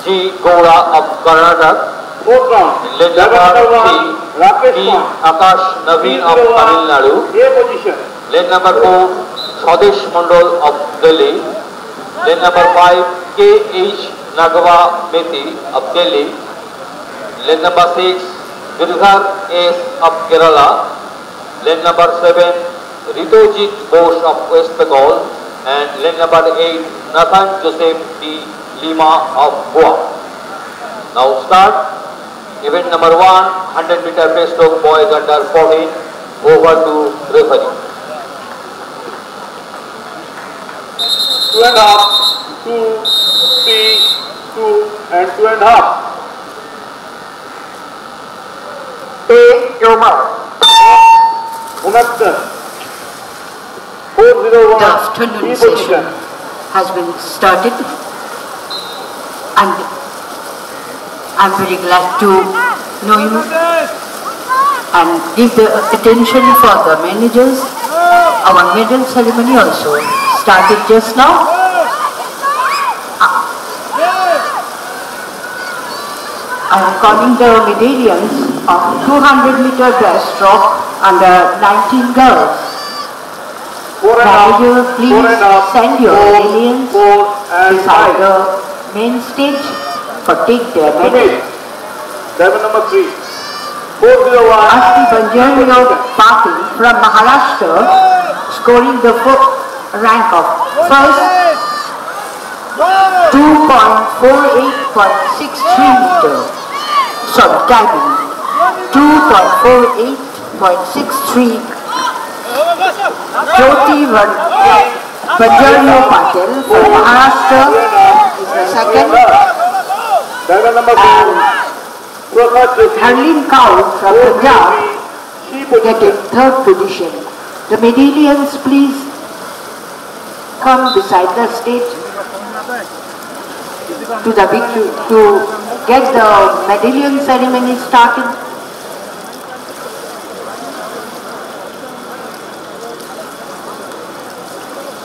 G. Goura of Karnataka. Fourth round. Lane number 3, T. Akash Naveen of Tamil Nadu. A position. Lane number 4, Swadesh Mondol of Delhi. Lane number 5, K. H. Nagava Methi of Delhi. Lane number 6, Girdhar S. of Kerala. Lane number 7, Ritojit Bose of West Bengal. And lane number 8, Nathan Joseph D. Lima of Goa. Now start. Event number 1, 100-meter breaststroke boys under 14. Over to referee. 2.5, 2, 3, 2, and 2.5. A. Yomar. Unattan. 401. The afternoon session has been started, and I'm very glad to know you and give the attention for the managers. Our medal ceremony also started just now. I am calling the medallions of 200-meter breaststroke under 19 girls. Manager, please send your medallions beside the main stage for take their medal. Diamond number 3, 401. Asti Banjario Patil from Maharashtra scoring the rank of first, 2.48.63 meter. Sorry, diving 2.48.63. Jyoti Banjario Patil from Maharashtra is the second. Diamond number 2, Harleen Kaur from Punjab getting third position. The medallions, please come beside the stage to get the medallion ceremony started.